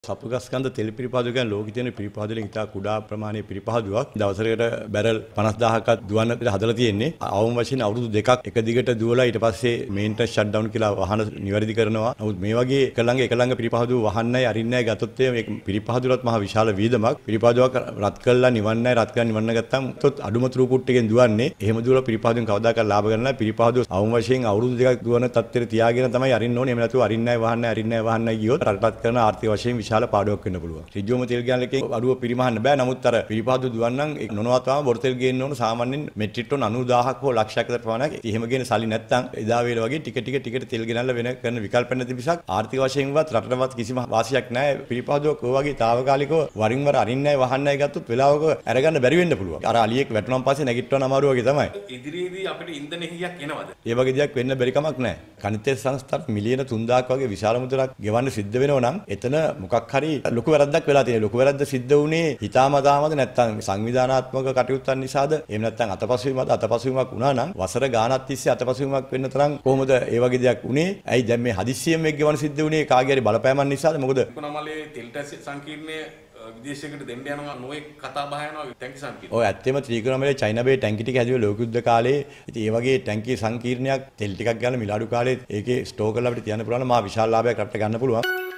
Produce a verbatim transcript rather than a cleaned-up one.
සපුගස්කන්ධ තෙල් පිරිපහදුව කියන්නේ ලෝකෙ තියෙන පිරිපහදුව වලින් ඉතා කුඩා ප්‍රමාණයේ පිරිපහදුවක් දවසකට බැරල් පනස් දාහක් දුවන්න හදලා තියෙන්නේ. අවම වශයෙන් අවුරුදු දෙකක් එක දිගට දුවලා ඊට පස්සේ මේන්ටනන්ස් ෂට් ඩවුන් කියලා වහන නිවැරදි කරනවා. නමුත් මේ වගේ එක ළඟ එක ළඟ පිරිපහදුව වහන්නයි අරින්නයි ගත්තොත් මේ පිරිපහදුවලත් මහ විශාල වීදමක්. පිරිපහදුවක් රත් කළා නිවන්නයි රත් කරලා නිවන්න ගත්තම තොත් අඩුම ත්‍රුපුට් එකෙන් දුවන්නේ. එහෙම දුවලා පිරිපහදුවෙන් කවදාකවත් ලාභ ගන්න නැහැ. පිරිපහදුව අවම වශයෙන් අවුරුදු දෙකක් දුවන තත්ත්වෙට තියාගෙන තමයි අරින්න ඕනේ. එහෙම නැතුව අරින්නයි වහන්නයි අරින්නයි වහන්නයි ගියොත් රටට කරන ආර්ථික වශයෙන් විශාල පාඩුවක් වෙන්න පුළුවන්. ඍජුවම තෙල් ගෑනලකින් අඩුව පිරිමහන්න බෑ. නමුත් අර පිරිපහදුව දුවන්නම් ඒක නොනවත්වම බොර තෙල් ගේන්න ඕන සාමාන්‍යයෙන් මෙට්‍රික් ටන් අනූ දාහක් හෝ ලක්ෂයක් විතර ප්‍රමාණයක්. එහෙම ගේන සල්ලි නැත්තම් එදා වේල වගේ ටික ටික ටික තෙල් ගෙනල්ලා වෙන කරන විකල්ප නැති මිසක් ආර්ථික වශයෙන්වත් රටටවත් කිසිම වාසියක් නැහැ. පිරිපහදුවක ඔය වගේ తాවකාලිකව වරින් වර අරින්නයි වහන්නයි ගත්තොත් වෙලාවක අරගන්න බැරි වෙන්න පුළුවන්. අර අලියෙක් වැටුණාන් පස්සේ නැගිටවන අමාරු වගේ තමයි. ඉදිරියේදී අපිට ඉන්ධන හිගයක් එනවද? ඒ වගේ දෙයක් වෙන්න බැරි කමක් නැහැ. කනිතේ සංස්ථාට මිලියන තුන්දාහක් වගේ විශාල මුදලක් ගෙවන්න සිද්ධ වෙනව නම් එතන මොකක් හරි ලොකු වැරද්දක් වෙලා තියෙනවා. ලොකු වැරද්ද සිද්ධ වුණේ හිතාමතාමද නැත්නම් සංවිධානාත්මක කටයුත්තන් නිසාද? එහෙම නැත්නම් අතපසුවීමද අතපසුවීමක් වුණා නම් වසර ගාණක් තිස්සේ අතපසුවීමක් වෙන්න තරම් කොහොමද ඒ වගේ දෙයක් වුණේ? ඇයි දැන් මේ හදිස්සියෙන් මේක ගෙවන්න සිද්ධ වුණේ කාගේ හරි බලපෑමක් නිසාද? මොකද කුණමලේ තෙල් ටැක්ස් සංකීර්ණය විදේශයකට දෙන්න යනවා නොඑක් කතා බහ යනවා ටැංකි සංකීර්ණය. ඔය ඇත්තම ත්‍රිකුණාමලේ චයිනා බේ ටැංකි ටික හැදුවේ ලෝක යුද්ධ කාලේ. ඉතින් ඒ වගේ ටැංකි සංකීර්ණයක් තෙල් ටිකක් ගන්න මිලාඩු කාලේ ඒකේ ස්ටෝර් කරලා අපිට තියන්න පුළුවන් මා විශාල ලාභයක් රටට ගන්න පුළුවන්.